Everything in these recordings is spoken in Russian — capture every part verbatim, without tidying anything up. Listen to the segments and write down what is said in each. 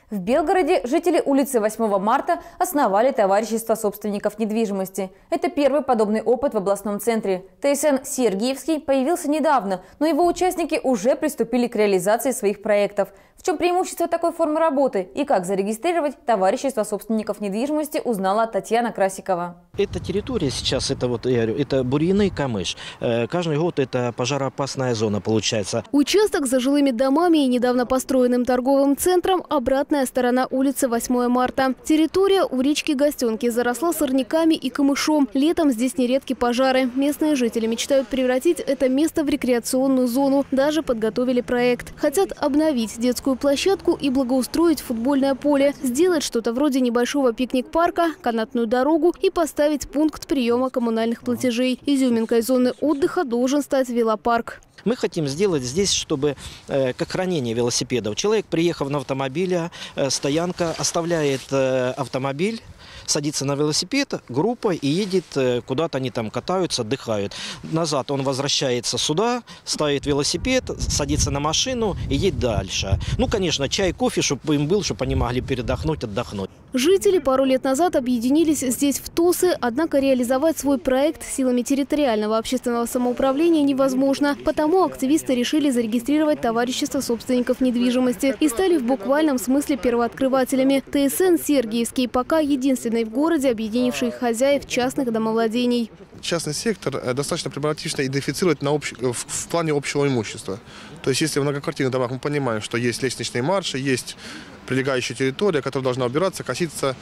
В Белгороде жители улицы восьмого марта основали товарищество собственников недвижимости. Это первый подобный опыт в областном центре. ТСН «Сергиевский» появился недавно, но его участники уже приступили к реализации своих проектов. В чем преимущество такой формы работы и как зарегистрировать товарищество собственников недвижимости, узнала Татьяна Красикова. Эта территория сейчас, это вот, я говорю, это бурьяны и камыш. Каждый год это пожароопасная зона получается. Участок за жилыми домами и недавно построенным торговым центром – обратная сторона улицы восьмого марта. Территория у речки Гостенки заросла сорняками и камышом. Летом здесь нередки пожары. Местные жители мечтают превратить это место в рекреационную зону. Даже подготовили проект. Хотят обновить детскую площадку и благоустроить футбольное поле. Сделать что-то вроде небольшого пикник-парка, канатную дорогу и поставить пункт приема коммунальных платежей. Изюминкой зоны отдыха должен стать велопарк. Мы хотим сделать здесь, чтобы э, как хранение велосипедов. Человек, приехав на автомобиле, э, стоянка, оставляет э, автомобиль, садится на велосипед группой и едет э, куда-то, они там катаются, отдыхают. Назад он возвращается сюда, ставит велосипед, садится на машину и едет дальше. Ну, конечно, чай, кофе, чтобы им был, чтобы они могли передохнуть, отдохнуть. Жители пару лет назад объединились здесь в ТОСы, однако реализовать свой проект силами территориального общественного самоуправления невозможно. Потому активисты решили зарегистрировать товарищество собственников недвижимости и стали в буквальном смысле первооткрывателями. ТСН «Сергиевский» пока единственный в городе, объединивший хозяев частных домовладений. Частный сектор достаточно проблематично идентифицировать на общ... в плане общего имущества. То есть если в многоквартирных домах мы понимаем, что есть лестничные марши, есть прилегающая территория, которая должна убираться, коситься,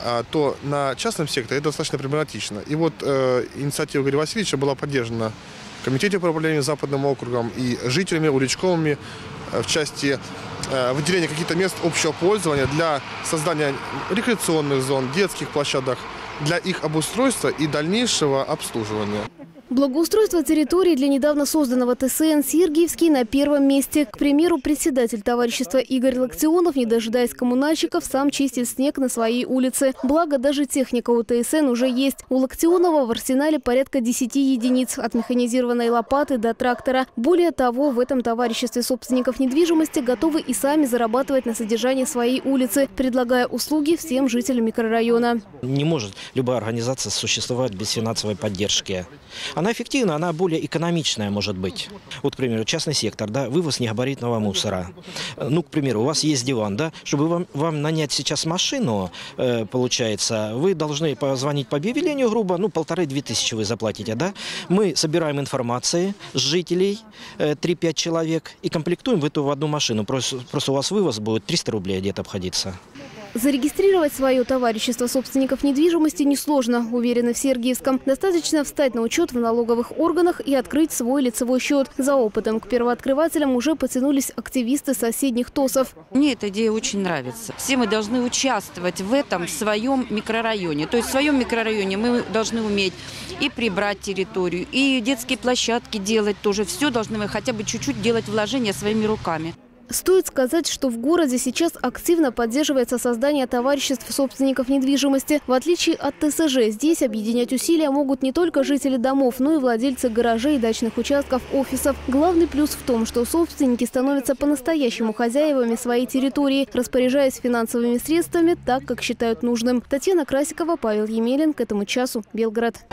то на частном секторе это достаточно проблематично. И вот э, инициатива Игоря Васильевича была поддержана в Комитете по управлению Западным округом и жителями Уличковыми в части э, выделения каких-то мест общего пользования для создания рекреационных зон, детских площадок, для их обустройства и дальнейшего обслуживания. Благоустройство территории для недавно созданного ТСН «Сергиевский» на первом месте. К примеру, председатель товарищества Игорь Локтионов, не дожидаясь коммунальщиков, сам чистит снег на своей улице. Благо, даже техника у ТСН уже есть. У Локтионова в арсенале порядка десяти единиц, от механизированной лопаты до трактора. Более того, в этом товариществе собственников недвижимости готовы и сами зарабатывать на содержании своей улицы, предлагая услуги всем жителям микрорайона. Не может любая организация существовать без финансовой поддержки. Она эффективна, она более экономичная может быть. Вот, к примеру, частный сектор, да, вывоз негабаритного мусора. Ну, к примеру, у вас есть диван, да, чтобы вам, вам нанять сейчас машину, э, получается, вы должны позвонить по объявлению, грубо, ну, полторы-две тысячи вы заплатите, да. Мы собираем информацию с жителей, э, три-пять человек, и комплектуем в эту в одну машину. Просто, просто у вас вывоз будет триста рублей где-то обходиться. Зарегистрировать свое товарищество собственников недвижимости несложно, уверены в Сергиевском. Достаточно встать на учет в налоговых органах и открыть свой лицевой счет. За опытом к первооткрывателям уже потянулись активисты соседних ТОСов. Мне эта идея очень нравится. Все мы должны участвовать в этом в своем микрорайоне. То есть в своем микрорайоне мы должны уметь и прибрать территорию, и детские площадки делать тоже. Все должны мы хотя бы чуть-чуть делать вложения своими руками. Стоит сказать, что в городе сейчас активно поддерживается создание товариществ собственников недвижимости. В отличие от ТСЖ, здесь объединять усилия могут не только жители домов, но и владельцы гаражей, дачных участков, офисов. Главный плюс в том, что собственники становятся по-настоящему хозяевами своей территории, распоряжаясь финансовыми средствами так, как считают нужным. Татьяна Красикова, Павел Емелин. К этому часу. Белгород.